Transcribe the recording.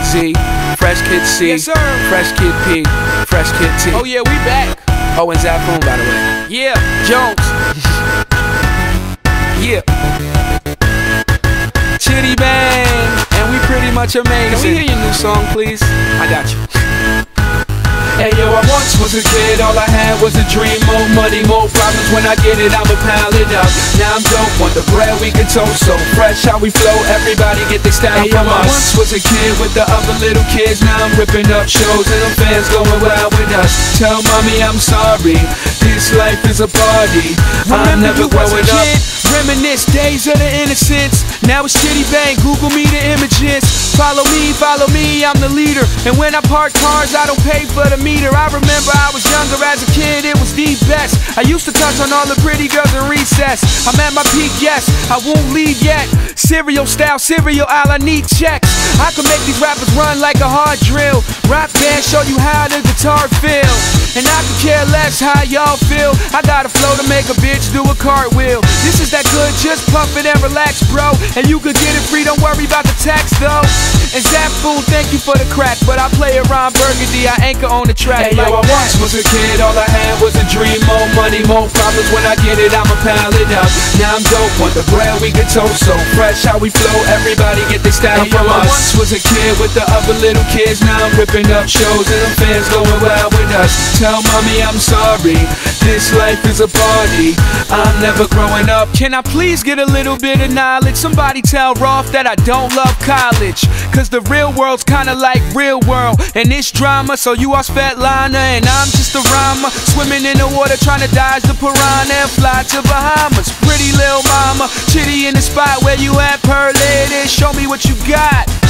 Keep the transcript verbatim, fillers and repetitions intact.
Z, Fresh Kid C, Yes, sir. Fresh Kid P, Fresh Kid T. Oh yeah, we back. Oh, and Zafoon, by the way. Yeah, Jones. Yeah. Chitty Bang, and we pretty much amazing. Can we hear your new song, please? I got you. Hey yo, I once was a kid, all I had was a dream. More money, more problems, when I get it, I'ma pile it up. Now I'm dope, want the bread we can toast. So fresh how we flow, everybody get their style Hey, from yo, I us. Once was a kid with the other little kids. Now I'm ripping up shows and the fans going wild with us. Tell mommy I'm sorry, this life is a party. I'm Remember never you was a growing up. kid, reminisce days of the innocence. Now it's Chitty Bang, Google me the images. Follow me, follow me, I'm the leader. And when I park cars, I don't pay for the meter. I remember I was younger as a kid, it was the best. I used to touch on all the pretty girls in recess. I'm at my peak, yes, I won't leave yet. Cereal style, cereal aisle, I need checks. I can make these rappers run like a hard drill. Rock band, show you how the guitar feel. And I could care less how y'all feel. I got a flow to make a bitch do a cartwheel. This is that good, just puff it and relax, bro. And you could get it free, don't worry about the tax, though. And Zafoon, thank you for the crack, but I play around Burgundy, I anchor on the track. Hey yo, like I that. once was a kid, all I had was a dream. More money, more problems, when I get it, I'ma pile it up. Now I'm dope, want the bread we can toast. So fresh how we flow, everybody get their style Hey, from yo, I us. once Once was a kid with the other little kids. Now I'm ripping up shows and the fans going wild with us. Tell mommy I'm sorry, this life is a party. I'm never growing up. Can I please get a little bit of knowledge? Somebody tell Rolf that I don't love college. Cause the real world's kinda like real world. And it's drama, so you are Svetlana and I'm just a rhymer. Swimming in the water trying to dodge the piranha and fly to Bahamas. Pretty little mama, Chitty in the spot where you at, per lady. Show me what you got.